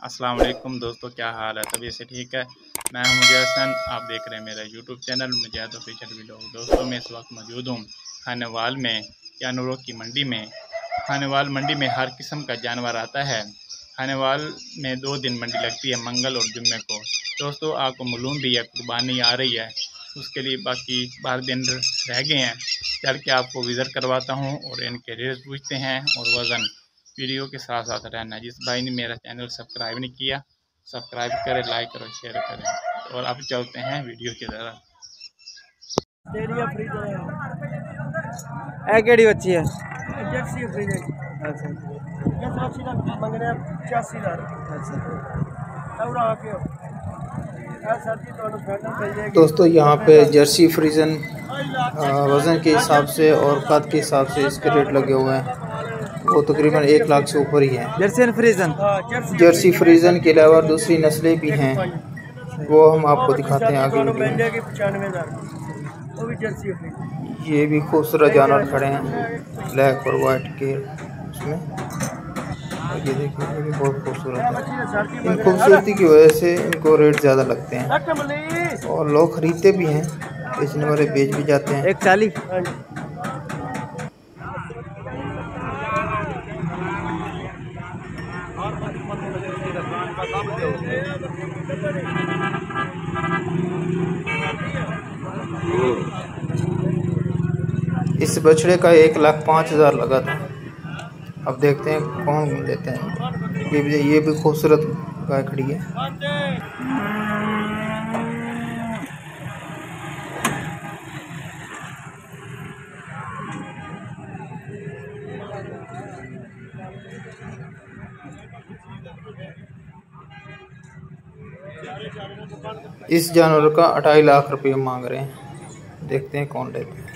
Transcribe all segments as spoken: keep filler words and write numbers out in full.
अस्सलाम वालेकुम दोस्तों, क्या हाल है? तबीयत से ठीक है? मैं हूं मुजाहिद हसन, आप देख रहे हैं मेरा YouTube channel Mujahid official vlog. दोस्तों मैं इस वक्त मौजूद हूं खानेवाल में, जानवरों की मंडी में। खानेवाल मंडी में हर किस्म का जानवर आता है। खानेवाल में दो दिन मंडी लगती है, मंगल और जुम्मे को। दोस्तों आपको मालूम भी है कुर्बानी आ रही है, उसके लिए बाकी बारह दिन रह गए हैं। चल के आपको विज़िट करवाता हूँ और इनके रेट पूछते हैं और वज़न। वीडियो के साथ साथ रहना। जिस भाई ने मेरा चैनल सब्सक्राइब नहीं किया, सब्सक्राइब करें, लाइक करो, शेयर करें। और अब चलते हैं वीडियो की तरफ। केड़ी बच्ची है? जर्सी फ्रीज है। अच्छा मंग रहे हैं पचासी हज़ार। दोस्तों यहाँ पे जर्सी फ्रीजन वज़न के हिसाब से और कद के हिसाब से इसके रेट लगे हुए हैं। वो तकरीबन एक लाख से ऊपर ही है। जर्सी फ्रीजन जर्सी फ्रीजन के अलावा दूसरी नस्लें भी हैं, वो हम आपको दिखाते हैं आगे वीडियो में। ये भी खूबसूरत जानवर खड़े हैं ब्लैक और वाइट के उसमें। ये देखिए, ये भी बहुत खूबसूरत है। इन खूबसूरती की वजह से इनको रेट ज़्यादा लगते हैं और लोग खरीदते भी हैं, बेचने वाले बेच भी जाते हैं। एक चालीस इस बछड़े का एक लाख पाँच हज़ार लगा था। अब देखते हैं कौन लेते हैं। ये भी ये भी खूबसूरत गाय खड़ी है। इस जानवर का अढ़ाई लाख रुपये मांग रहे हैं। देखते हैं कौन लेते हैं।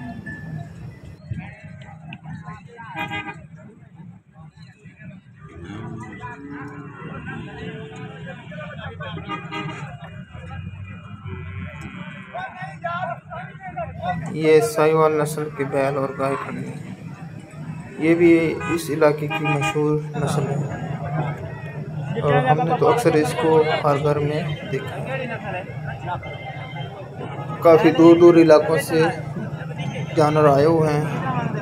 ये साहिवाल नस्ल के बैल और गाय खड़ी है। ये भी इस इलाके की मशहूर नस्ल है और हमने तो अक्सर इसको हर घर में देखा है। काफ़ी दूर दूर इलाकों से जानवर आए हुए हैं।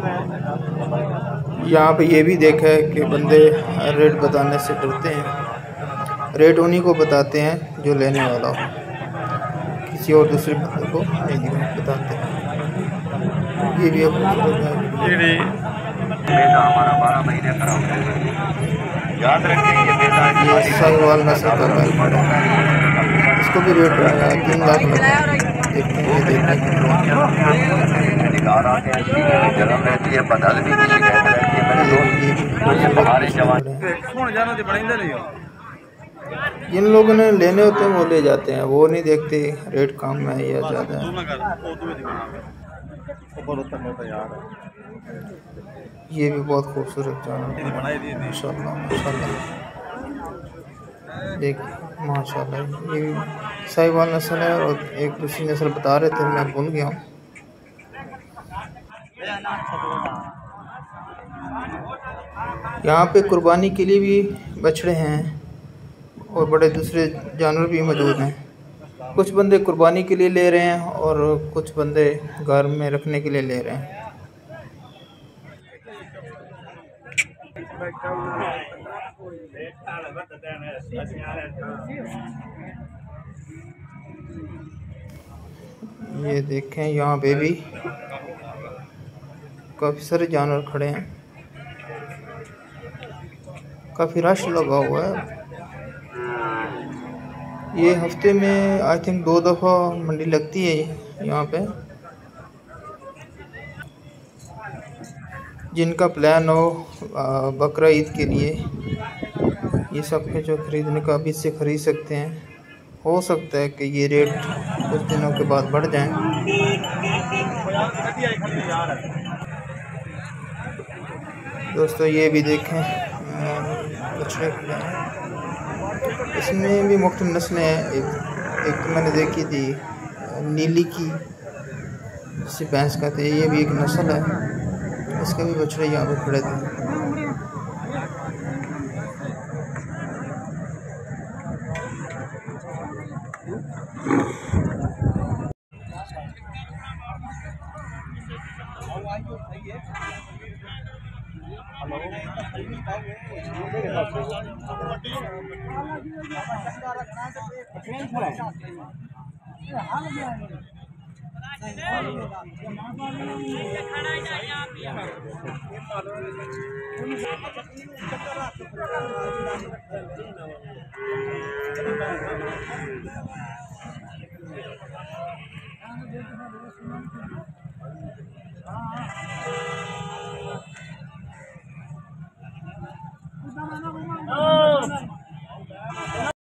यहाँ पे ये भी देखा है कि बंदे रेट बताने से डरते हैं। रेट उन्हीं को बताते हैं जो लेने वाला हो, किसी और दूसरे बंदे को नहीं बताते हैं। ये भी हमारा बारह महीने का याद रखें। ये साहिवाल नस्ल का बैल खड़ा है, इसको भी रेट तीन लाख लगा। देखते हैं, ये देखने जन्म रहती है, बदल भी शिकायत रहती है। हमारे जवान जिन लोगों ने लेने होते हैं वो ले जाते हैं, वो नहीं देखते रेट कम है या ज़्यादा है। ये भी बहुत खूबसूरत जानवर माशाल्लाह माशाल्लाह। देखिए माशाल्लाह, ये भी साहिवाल नस्ल है और एक दूसरी नस्ल बता रहे थे, मैं भूल गया हूँ। यहाँ पे कुर्बानी के लिए भी बछड़े हैं और बड़े दूसरे जानवर भी मौजूद हैं। कुछ बंदे कुर्बानी के लिए ले रहे हैं और कुछ बंदे घर में रखने के लिए ले रहे हैं। ये देखें, यहाँ पे भी काफ़ी सारे जानवर खड़े हैं, काफ़ी रश लगा हुआ है। ये हफ्ते में आई थिंक दो दफ़ा मंडी लगती है यहाँ पे। जिनका प्लान हो बकरा ईद के लिए, ये सब है जो ख़रीदने का अभी से ख़रीद सकते हैं। हो सकता है कि ये रेट कुछ दिनों के बाद बढ़ जाए। दोस्तों ये भी देखें, बछड़े खड़े हैं। इसमें भी मुख्तलिफ नस्लें हैं। एक एक तो मैंने देखी थी नीली की, जिसे भैंस कहते हैं, ये भी एक नस्ल है। इसके भी बछड़े यहाँ पे खड़े थे। हाँ